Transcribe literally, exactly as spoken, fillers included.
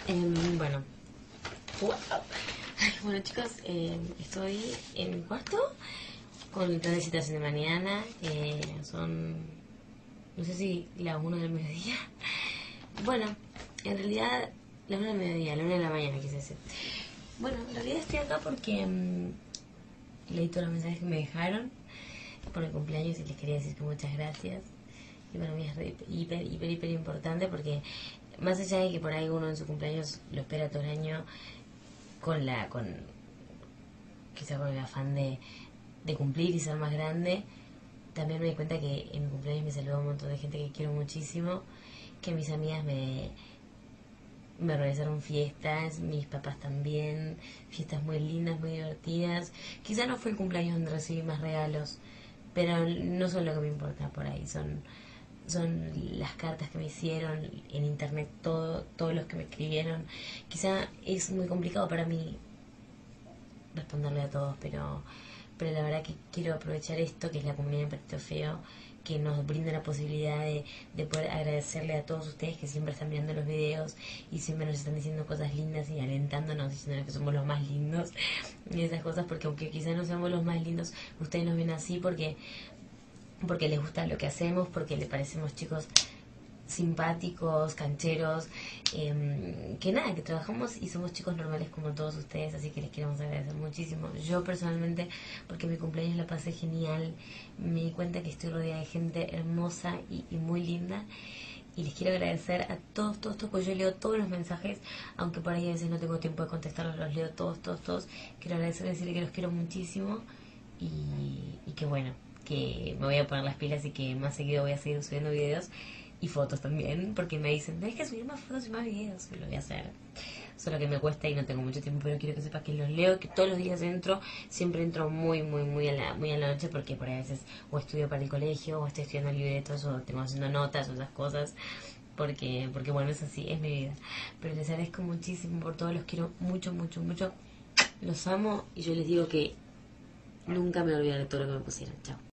Em, bueno, wow. Ay, bueno chicos, em, estoy en mi cuarto con el plan de citación de mañana. Eh, son, no sé si las una del mediodía. Bueno, en realidad, la una del mediodía, la una de la mañana quise decir. Bueno, en realidad estoy acá porque em, leí todos los mensajes que me dejaron por el cumpleaños y les quería decir que muchas gracias. Y para mí es re- hiper, hiper, hiper importante porque más allá de que por ahí uno en su cumpleaños lo espera todo el año con la, con quizá con el afán de, de cumplir y ser más grande, también me di cuenta que en mi cumpleaños me saludó un montón de gente que quiero muchísimo, que mis amigas me, me organizaron fiestas, mis papás también, fiestas muy lindas, muy divertidas. Quizá no fue el cumpleaños donde recibí más regalos, pero no son lo que me importa por ahí, son son las cartas que me hicieron en internet, todo, todos los que me escribieron. Quizá es muy complicado para mí responderle a todos, pero, pero la verdad que quiero aprovechar esto, que es la comunidad de Patito Feo, que nos brinda la posibilidad de, de poder agradecerle a todos ustedes que siempre están mirando los videos y siempre nos están diciendo cosas lindas y alentándonos, diciéndonos que somos los más lindos y esas cosas, porque aunque quizás no seamos los más lindos, ustedes nos ven así porque porque les gusta lo que hacemos, porque les parecemos chicos simpáticos, cancheros, eh, que nada, que trabajamos y somos chicos normales como todos ustedes, así que les queremos agradecer muchísimo. Yo personalmente, porque mi cumpleaños la pasé genial, me di cuenta que estoy rodeada de gente hermosa y, y muy linda. Y les quiero agradecer a todos, todos, todos, porque yo leo todos los mensajes, aunque por ahí a veces no tengo tiempo de contestarlos, los leo todos, todos, todos. Quiero agradecerles, decirles que los quiero muchísimo y, y que bueno, que me voy a poner las pilas y que más seguido voy a seguir subiendo videos y fotos también, porque me dicen, tenés que subir más fotos y más videos, y lo voy a hacer. Solo que me cuesta y no tengo mucho tiempo, pero quiero que sepas que los leo, que todos los días entro, siempre entro muy, muy, muy a la, muy a la noche, porque por ahí a veces o estudio para el colegio, o estoy estudiando libretos, o tengo haciendo notas, o esas cosas, porque, porque bueno, es así, es mi vida. Pero les agradezco muchísimo por todo, los quiero mucho, mucho, mucho, los amo, y yo les digo que nunca me olvidaré de todo lo que me pusieron. Chao.